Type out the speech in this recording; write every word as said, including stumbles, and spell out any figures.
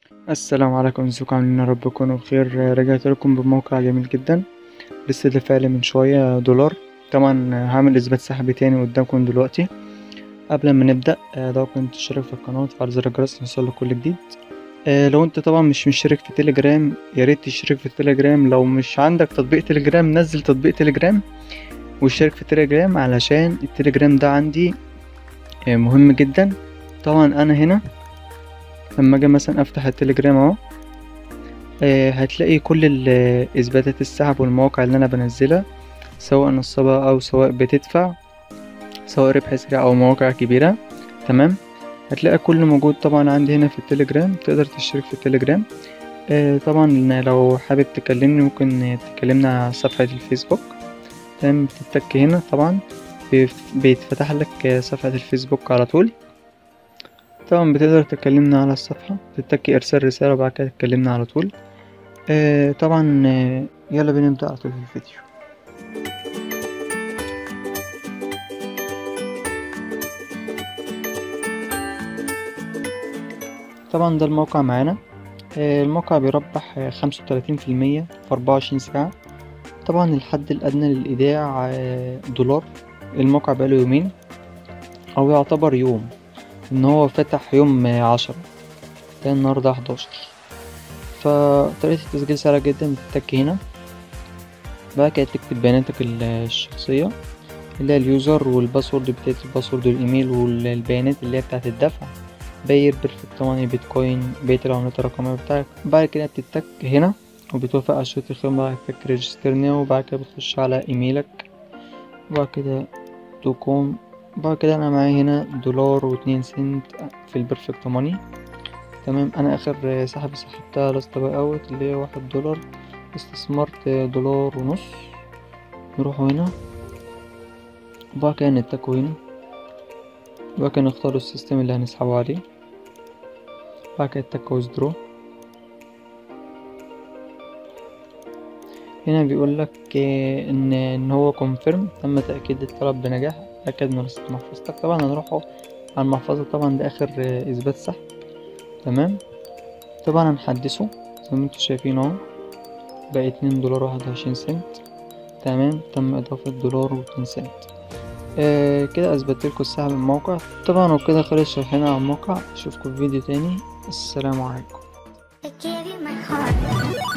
السلام عليكم، ازيكم عاملين؟ يا رب تكونوا بخير. رجعت لكم بموقع جميل جدا لسه دافع لي من شوية دولار. طبعا هعمل اثبات سحب تاني قدامكم دلوقتي. قبل ما نبدأ آه، لو كنت تشترك في القناة وتفعل زر الجرس يوصلك كل جديد. آه، لو انت طبعا مش مشترك في تليجرام ياريت تشترك في التليجرام. لو مش عندك تطبيق تليجرام نزل تطبيق تليجرام واشترك في التليجرام، علشان التليجرام ده عندي آه، مهم جدا. طبعا انا هنا لما اجي مثلا افتح التليجرام اهو، آه، هتلاقي كل ال- اثباتات السحب والمواقع اللي انا بنزلها، سواء نصابة او سواء بتدفع، سواء ربح سريع او مواقع كبيرة. تمام. هتلاقي كل موجود طبعا عندي هنا في التليجرام. تقدر تشترك في التليجرام. آه، طبعا لو حابب تكلمني ممكن تكلمنا على صفحة الفيسبوك. تمام. بتتك هنا طبعا بيف- بيتفتح لك صفحة الفيسبوك على طول. طبعا بتقدر تكلمنا على الصفحة، تتك ارسال رسالة وبعد كده تكلمنا على طول. آه طبعا آه يلا بينا نبدأ على طول في الفيديو. طبعا ده الموقع معانا. آه الموقع بيربح خمسة وتلاتين في المية في أربعة وعشرين ساعة. طبعا الحد الأدنى للإيداع آه دولار. الموقع بقاله يومين أو يعتبر يوم، إن هو فتح يوم آه، عشرة، ده النهاردة حداشر. فطريقة التسجيل سهلة جدا. بتتك هنا بقى كده تكتب بياناتك ال- الشخصية، اللي هي اليوزر والباسورد بتاعت الباسورد والإيميل والبيانات اللي هي بتاعت الدفع، باير بيرفكت ماني بيتكوين بقية العملات الرقمية بتاعك. بعد كده بتتك هنا وبتوافق على شروط الخدمة. بعد كده ريجستر ناو، وبعد كده بتخش على ايميلك وبعد كده تقوم. بعد كده انا معايا هنا دولار واتنين سنت في البيرفكت ماني. تمام. انا اخر سحب سحبتها لاست باي اوت اللي هي واحد دولار. استثمرت دولار ونص. نروحوا هنا وبعد كده نتكوا هنا، وبعد كده نختار السيستم اللي هنسحبه عليه. بعد كده تك ويزدرو. هنا بيقول لك ان ان هو كونفيرم، تم تاكيد الطلب بنجاح، اكد من رصيد محفظتك. طبعا هنروحوا على المحفظه. طبعا ده اخر آه، اثبات سحب. تمام. طبعا هنحدثه زي ما انتم شايفين اهو، بقى اتنين دولار واحد وعشرين سنت. تمام. تم اضافه دولار واتنين سنت. آه كده اثبت لكم السحب من الموقع. طبعا وكده خلص شرحنا على الموقع. اشوفكم في فيديو تاني. السلام عليكم. I gave you my heart.